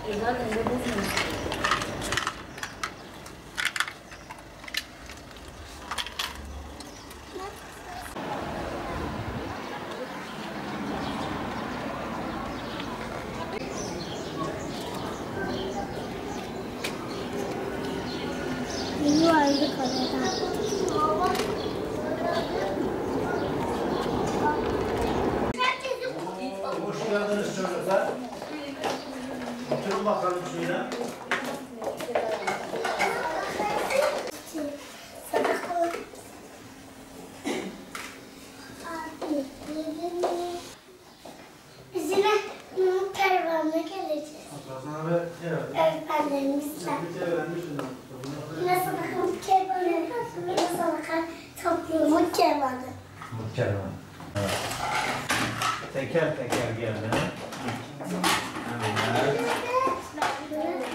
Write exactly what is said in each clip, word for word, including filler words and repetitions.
Hoş geldiniz çocuklar. Oturun bakalım şöyle. Bizimle pervane geleceğiz. Öğretmenlerimizle. Nasıl bakalım kervanı? Nasıl bakalım topluluğun kervanı? Kervan. Evet. Teker teker geldi. Evet. Evet.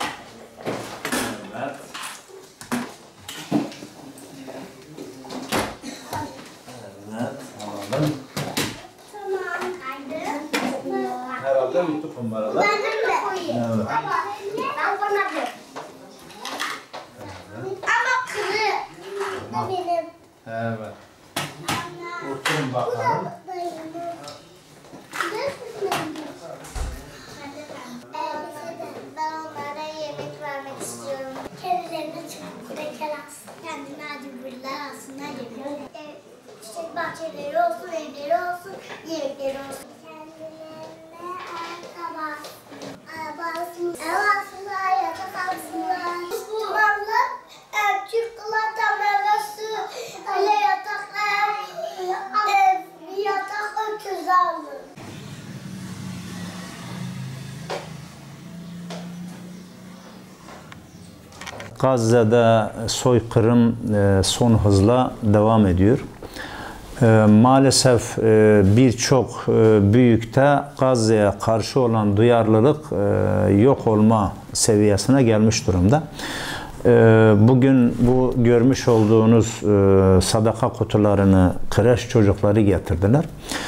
Evet. Alalım. Tamam. Haydi. Herhalde YouTube kumbaralar. Ben de koyayım. Evet. Ben koymadım. Ama kırı. Bu benim. Evet. Oturun bakalım. Ben onlara yemek vermek istiyorum. Kendilerine çıkıp kreker alsın. Kendine acı biberler alsınlar yemek. Çiçek bahçeleri olsun, evleri olsun, yemekleri olsun. Kendilerine araba alsın. Ev alsınlar, yatak alsınlar. Valla çikolata meyvesi, öyle yataklar, ev, yatak öküz alır. Gazze'de soykırım son hızla devam ediyor. Maalesef birçok büyükte Gazze'ye karşı olan duyarlılık yok olma seviyesine gelmiş durumda. Bugün bu görmüş olduğunuz sadaka kutularını kreş çocukları getirdiler.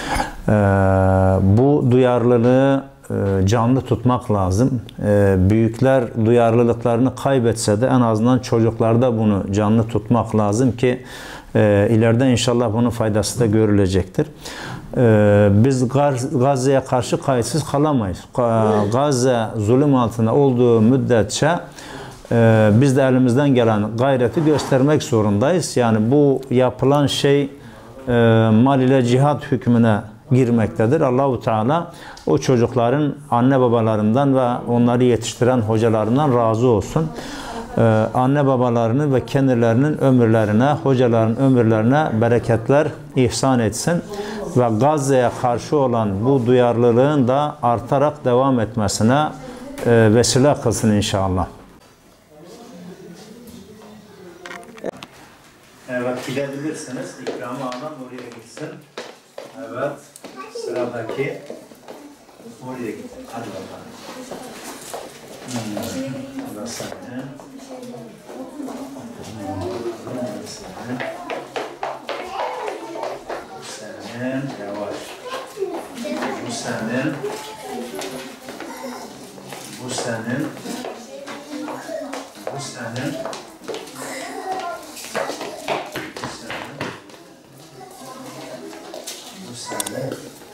Bu duyarlılığı canlı tutmak lazım. Büyükler duyarlılıklarını kaybetse de en azından çocuklarda bunu canlı tutmak lazım ki ileride inşallah bunun faydası da görülecektir. Biz Gazze'ye karşı kayıtsız kalamayız. Gazze zulüm altında olduğu müddetçe biz de elimizden gelen gayreti göstermek zorundayız. Yani bu yapılan şey mal ile cihat hükmüne girmektedir. Allahu Teala o çocukların anne babalarından ve onları yetiştiren hocalarından razı olsun. Ee, anne babalarının ve kendilerinin ömürlerine, hocaların ömürlerine bereketler ihsan etsin ve Gazze'ye karşı olan bu duyarlılığın da artarak devam etmesine e, vesile kılsın inşallah. Evet, gidebilirsiniz. İkramı alan oraya gitsin. Evet, sıradaki oraya git. Hadi bakalım. Hmm. Bu senin. Bu senin. Yavaş. Bu senin. Bu senin. Bu senin. Bu senin.